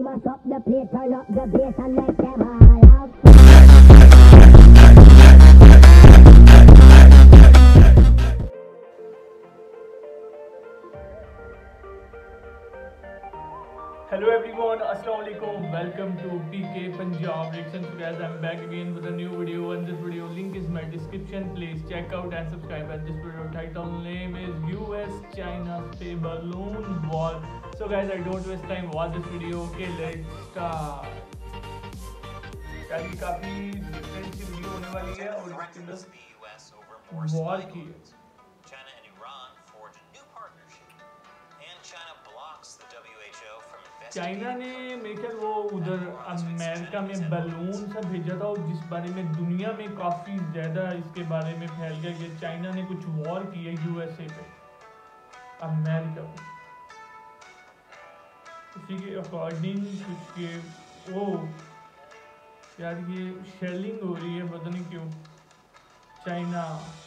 mash up the place, turn up the bass and make them all out. Hello everyone, Assalamu alaikum. Welcome to PK Punjab Reactions. Guys, I'm back again with a new video, and this video link is in my description. Please check out and subscribe. And this video title name is US China Space Balloon War. So guys, I don't waste time, watch this video. Okay, let's start. यार ये काफी different सी video होने वाली है और इसके अंदर war की है. चाइना ने मेरे ख्याल वो उधर अमेरिका में बलून सा भेजा था और जिस बारे में दुनिया में काफ़ी ज़्यादा इसके बारे में फैल गया कि चाइना ने कुछ वॉर की है यूएसए पे अमेरिका पे. इसी के अकॉर्डिंग कुछ के वो यार ये शेलिंग हो रही है, पता नहीं क्यों. China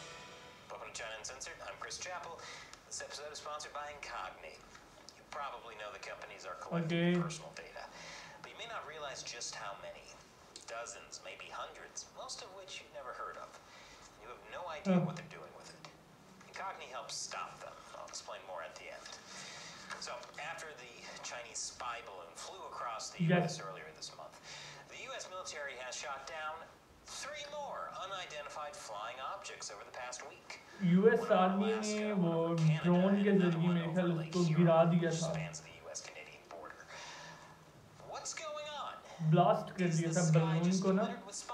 Probably know the companies are collecting personal data, but you may not realize just how many. Dozens, maybe hundreds, most of which you've never heard of. You have no idea what they're doing with it. Incogni helps stop them. I'll explain more at the end. So, after the Chinese spy balloon flew across the U.S. earlier this month, the U.S. military has shot down 3 more unidentified flying objects over the past week. US army ने वो drone के जरिए मेरे ख्याल उसको गिरा दिया था, ब्लास्ट कर दिया था बलून को ना.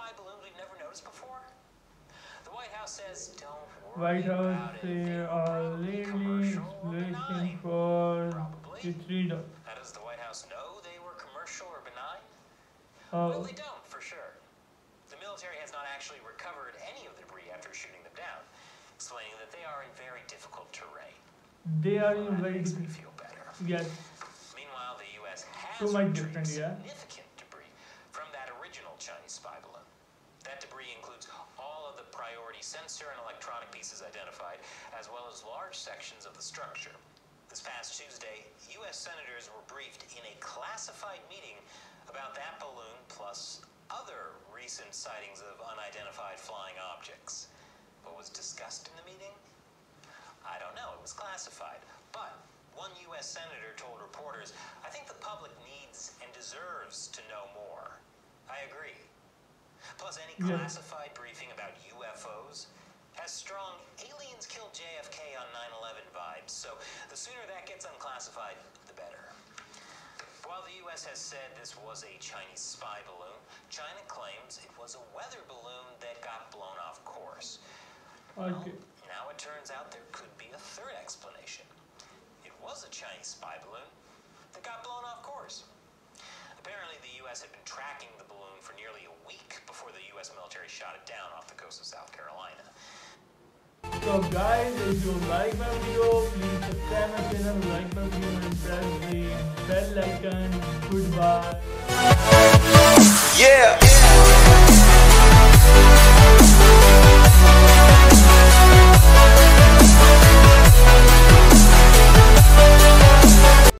व्हाइट हाउस से already exploration for the freedom. Does the White House know they were commercial or benign? Well, they don't for sure. The military has not actually recovered any of the debris after shooting them down, explaining that they are in very difficult terrain. They are in very difficult. Feel better. Yes. Meanwhile, the U.S. has so much different, significant debris from that original Chinese spy balloon. That debris includes all of the priority sensor and electronic pieces identified, as well as large sections of the structure. This past Tuesday, U.S. senators were briefed in a classified meeting about that balloon plus other recent sightings of unidentified flying objects. What was discussed in the meeting? I don't know, it was classified. But one U.S. senator told reporters, "I think the public needs and deserves to know more." I agree. Plus, any classified briefing about UFOs has strong aliens killed JFK on 9/11 vibes, so the sooner that gets unclassified, the better. While the U.S. has said this was a Chinese spy balloon, China claims it was a weather balloon that got blown off course. Okay. Well, now it turns out there could be a third explanation. It was a Chinese spy balloon that got blown off course. Apparently, the U.S. had been tracking the balloon for nearly a week before the U.S. military shot it down off the coast of South Carolina. So guys, if you like my video, please subscribe my channel, like my video and press the bell icon. Goodbye. Yeah.